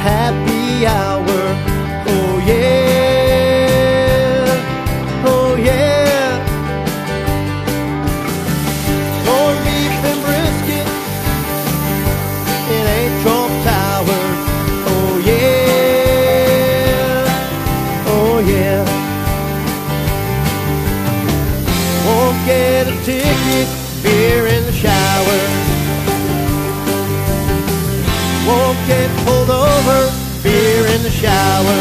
happy hour. Oh yeah, oh yeah. Corned beef and brisket in Trump Tower. Oh yeah, oh yeah. Won't get a ticket, beer in the shower. Won't get pulled over, beer in the shower.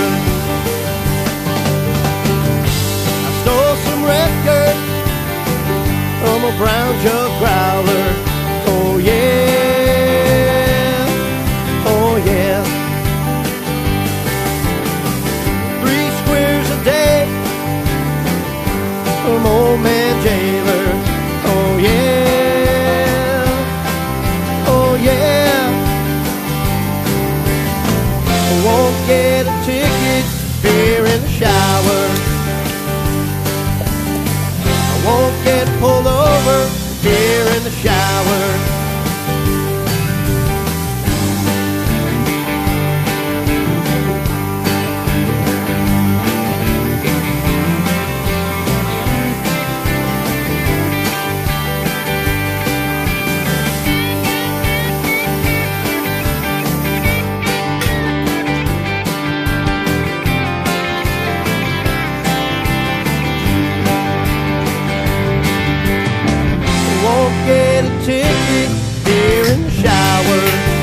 I stole some records from a brown jug growler. Oh yeah, oh yeah. 3 squares a day from old man jailer. Oh yeah, oh yeah. Won't get a ticket, beer in the shower. I won't get pulled over, beer in the shower. Get a ticket, beer in the shower.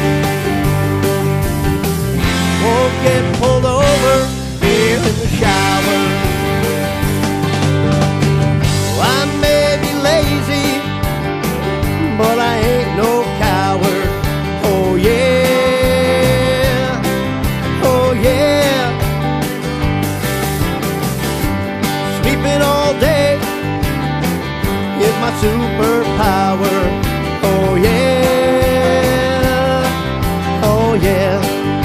Won't get pulled over, beer in the shower. Well, I may be lazy, but I ain't no coward. Oh yeah, oh yeah. Sleeping all day is my superpower. Oh yeah, oh yeah.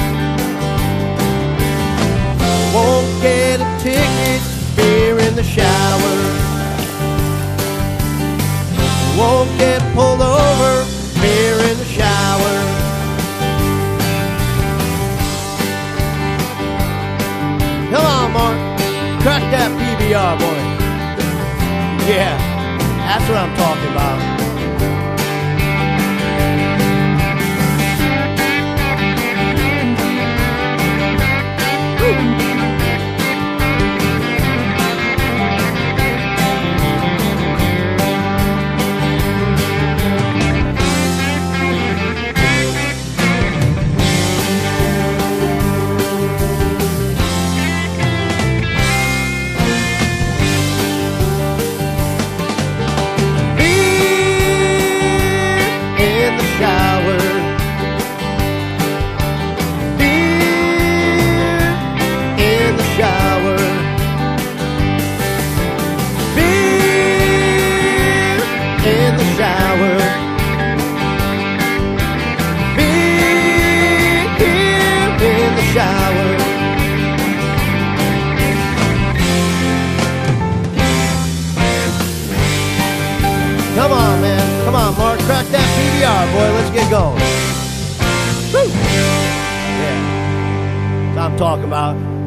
Won't get a ticket, beer in the shower. Won't get pulled over, beer in the shower. Come on, Mark, crack that PBR, boy. Yeah. That's what I'm talking about. Shower. Come on, man. Come on, Mark. Crack that PBR, boy. Let's get going. Woo! Yeah. That's what I'm talking about.